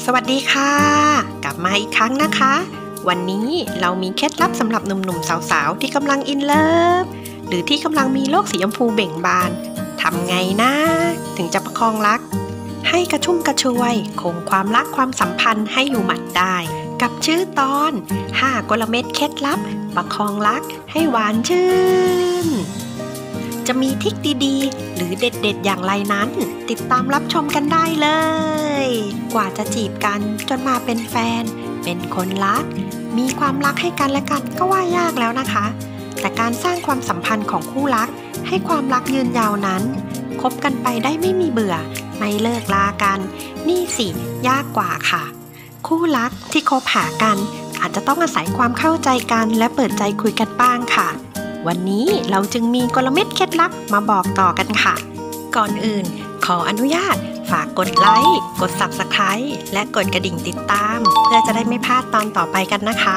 สวัสดีค่ะกลับมาอีกครั้งนะคะวันนี้เรามีเคล็ดลับสำหรับหนุ่มๆสาวๆที่กำลังอินเลิฟหรือที่กำลังมีโลกสีชมพูเบ่งบานทำไงนะถึงจะประคองรักให้กระชุ่มกระชวยคงความรักความสัมพันธ์ให้อยู่หมัดได้กับชื่อตอน5 กลเม็ดเคล็ดลับประคองรักให้หวานชื่นจะมีทริคดีๆหรือเด็ดๆอย่างไรนั้นติดตามรับชมกันได้เลยกว่าจะจีบกันจนมาเป็นแฟนเป็นคนรักมีความรักให้กันและกันก็ว่ายากแล้วนะคะแต่การสร้างความสัมพันธ์ของคู่รักให้ความรักยืนยาวนั้นคบกันไปได้ไม่มีเบื่อไม่เลิกลากันนี่สิยากกว่าค่ะคู่รักที่คบหากันอาจจะต้องอาศัยความเข้าใจกันและเปิดใจคุยกันบ้างค่ะวันนี้เราจึงมีกลเม็ดเคล็ดลับมาบอกต่อกันค่ะก่อนอื่นขออนุญาตฝากกดไลค์กด Subscribe และกดกระดิ่งติดตามเพื่อจะได้ไม่พลาดตอนต่อไปกันนะคะ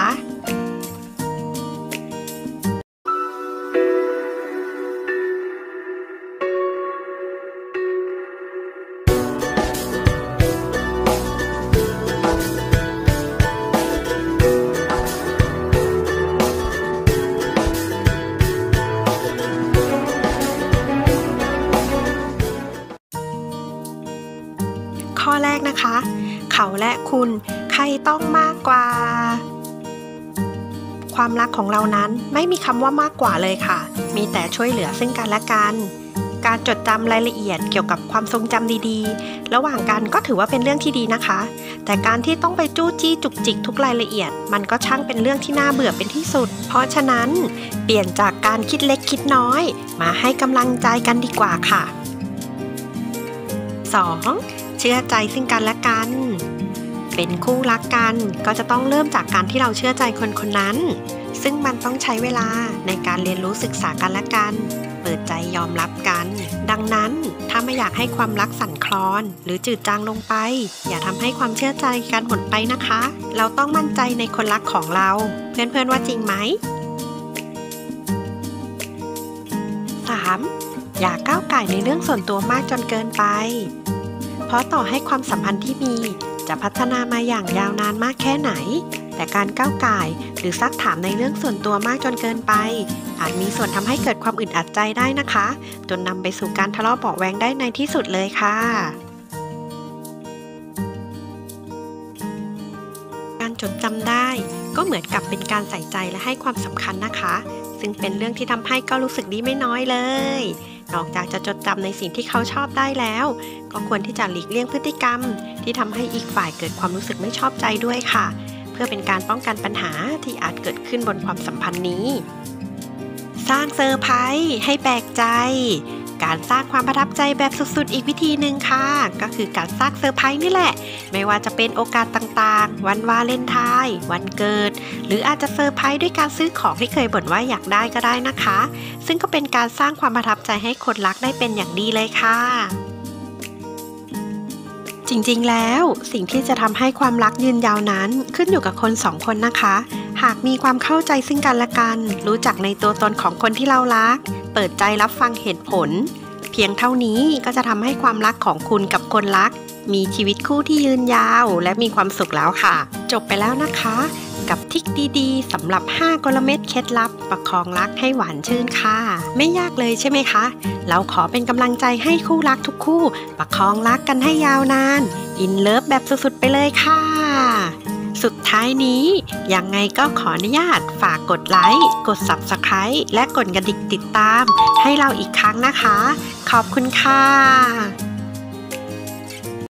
ข้อแรกนะคะเขาและคุณใครต้องมากกว่าความรักของเรานั้นไม่มีคำว่ามากกว่าเลยค่ะมีแต่ช่วยเหลือซึ่งกันและกันการจดจำรายละเอียดเกี่ยวกับความทรงจำดีๆระหว่างกันก็ถือว่าเป็นเรื่องที่ดีนะคะแต่การที่ต้องไปจู้จี้จุกจิกทุกรายละเอียดมันก็ช่างเป็นเรื่องที่น่าเบื่อเป็นที่สุดเพราะฉะนั้นเปลี่ยนจากการคิดเล็กคิดน้อยมาให้กำลังใจกันดีกว่าค่ะ 2. เชื่อใจซึ่งกันและกันเป็นคู่รักกันก็จะต้องเริ่มจากการที่เราเชื่อใจคนคนนั้นซึ่งมันต้องใช้เวลาในการเรียนรู้ศึกษากันและกันเปิดใจยอมรับกันดังนั้นถ้าไม่อยากให้ความรักสั่นคลอนหรือจืดจางลงไปอย่าทำให้ความเชื่อใจกันหดไปนะคะเราต้องมั่นใจในคนรักของเราเพื่อนๆว่าจริงไหม 3. อย่าก้าวก่ายในเรื่องส่วนตัวมากจนเกินไปเพราะต่อให้ความสัมพันธ์ที่มีจะพัฒนามาอย่างยาวนานมากแค่ไหนแต่การก้าวก่ายหรือซักถามในเรื่องส่วนตัวมากจนเกินไปอาจมีส่วนทำให้เกิดความอึดอัดใจได้นะคะจนนำไปสู่การทะเลาะเบาะแว้งได้ในที่สุดเลยค่ะการจดจำได้ก็เหมือนกับเป็นการใส่ใจและให้ความสำคัญนะคะซึ่งเป็นเรื่องที่ทำให้ก็รู้สึกดีไม่น้อยเลยนอกจากจะจดจำในสิ่งที่เขาชอบได้แล้วก็ควรที่จะหลีกเลี่ยงพฤติกรรมที่ทำให้อีกฝ่ายเกิดความรู้สึกไม่ชอบใจด้วยค่ะเพื่อเป็นการป้องกันปัญหาที่อาจเกิดขึ้นบนความสัมพันธ์นี้สร้างเซอร์ไพรส์ให้แปลกใจการสร้างความประทับใจแบบสุดๆอีกวิธีหนึ่งค่ะก็คือการสร้างเซอร์ไพรส์นี่แหละไม่ว่าจะเป็นโอกาสต่างๆวันวาเลนไทน์วันเกิดหรืออาจจะเซอร์ไพรส์ด้วยการซื้อของที่เคยบ่นว่าอยากได้ก็ได้นะคะซึ่งก็เป็นการสร้างความประทับใจให้คนรักได้เป็นอย่างดีเลยค่ะจริงๆแล้วสิ่งที่จะทำให้ความรักยืนยาวนั้นขึ้นอยู่กับคน2 คนนะคะหากมีความเข้าใจซึ่งกันและกันรู้จักในตัวตนของคนที่เรารักเปิดใจรับฟังเหตุผลเพียงเท่านี้ก็จะทำให้ความรักของคุณกับคนรักมีชีวิตคู่ที่ยืนยาวและมีความสุขแล้วค่ะจบไปแล้วนะคะกับทริคดีๆสำหรับ5 กลเม็ดเคล็ดลับประคองรักให้หวานชื่นค่ะไม่ยากเลยใช่ไหมคะเราขอเป็นกำลังใจให้คู่รักทุกคู่ประคองรักกันให้ยาวนานอินเลิฟแบบสุดๆไปเลยค่ะสุดท้ายนี้ยังไงก็ขออนุญาตฝากกดไลค์กด Subscribe และกดกระดิ่งติดตามให้เราอีกครั้งนะคะขอบคุณค่ะ